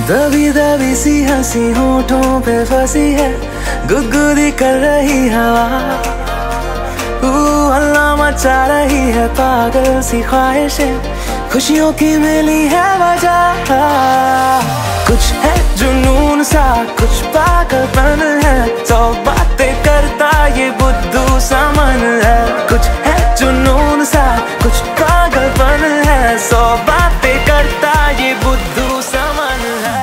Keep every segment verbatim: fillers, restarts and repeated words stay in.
दबी दबी सी हंसी होठों पे फंसी है, गुदगुदी कर रही हवा, हल्ला मचा रही है पागल सी ख्वाहिशें, खुशियों की मिली है वजह। कुछ है जुनून सा, कुछ पागलपन है, सौ बातें करता ये बुद्धू सा मन है। कुछ है जुनून सा, कुछ पागलपन है, सौ बातें करता ये बुद्धू सा मन है।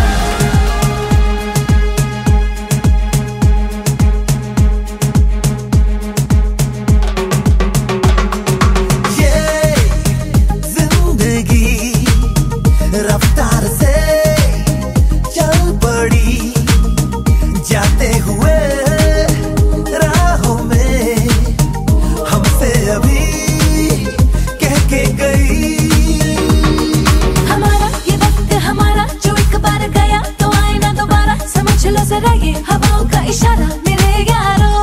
रफ्तार से चल पड़ी, जाते हुए राहों में हमसे अभी कह के गई। हमारा ये वक्त हमारा जो एक बार गया तो आए ना दोबारा, समझ लो जरा ये हवाओं का इशारा मेरे यारों।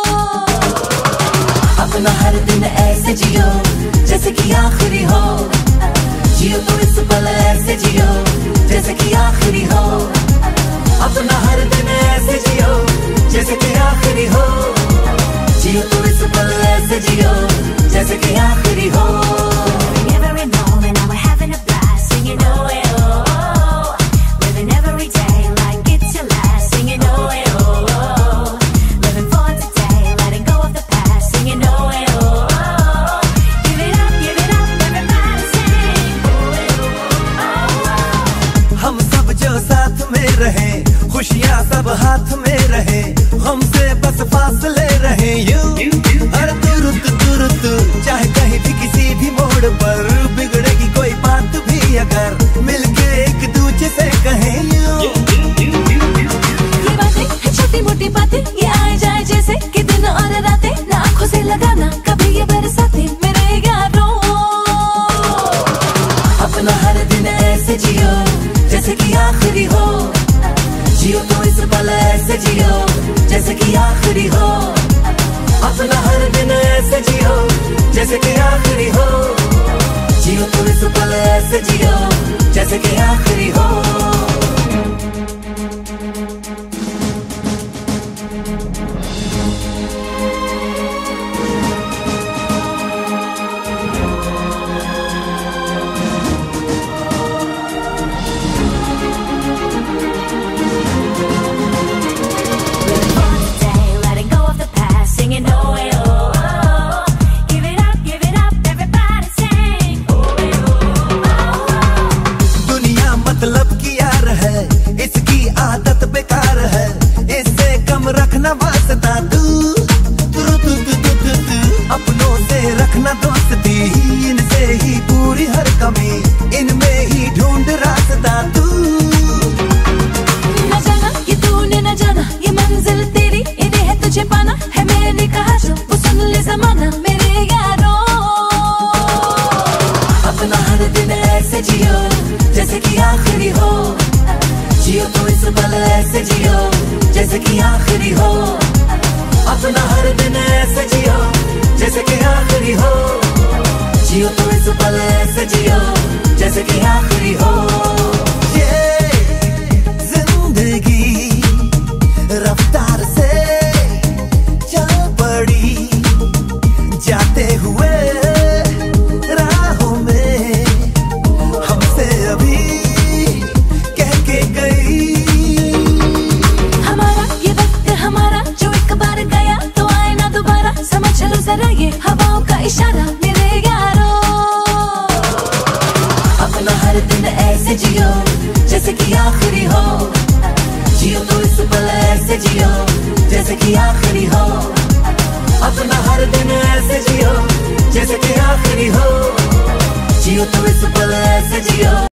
अपना हर दिन ऐसे जियो जैसे कि आखिरी हो, जियो तो इस पल ऐसे जियो जैसे कि आखिरी हो। अपना हर दिन ऐसे जियो जैसे कि आखिरी हो, जियो तो इस पल ऐसे जियो जैसे कि आखिरी हो। रहे खुशियाँ सब हाथ में रहे, हमसे बस फासले रहे यूं हर तुरंत तुरंत, चाहे कहीं भी किसी भी मोड़ पर बिगड़ेगी कोई बात भी अगर मिलके एक दूसरे से कहें यूं। ये बातें है छोटी मोटी बातें, ये आए जाए जैसे कि दिन और रातें, ना आँखों से लगाना कभी ये बरसाते मेरे यारों। अपना हर दिन ऐसे जियो जैसे कि आखिरी हो, जियो तो इस पल ऐसे जियो जैसे कि आखिरी हो। अपना हर दिन ऐसे जियो जैसे कि आखिरी हो, जियो तो इस पल ऐसे जियो जैसे कि आखिरी हो। रखना वास्ता तू तू तू तू तू तू तू, अपनों से रखना दोस्ती, इनसे ही पूरी हर कमी, इनमें ही ढूंढ रास्ता तू। न जाना ये तूने न जाना, ये मंजिल तेरी इन्हें है तुझे पाना, है मैंने कहा जो वो सुन ले ज़माना मेरे यारों। अपना हर दिन ऐसे जियो जैसे कि आखिरी हो, जियो तो इस पल ऐसे जियो जैसे कि आखिरी हो। अपना हर दिन ऐसे जियो जैसे कि आखिरी हो, जियो तो इस पल ऐसे जियो जैसे कि आखिरी हो। ये जिंदगी रफ्तार से चल पड़ी, जाते हुए राहों में हमसे अभी कह के गई। समझ लो जरा ये हवाओं का इशारा मेरे यारों। अपना हर दिन ऐसे जियो जैसे कि आखिरी हो, जियो तो इस पल ऐसे जियो जैसे कि आखिरी हो। अपना हर दिन ऐसे जियो जैसे कि आखिरी हो, जियो तो इस पल ऐसे जियो।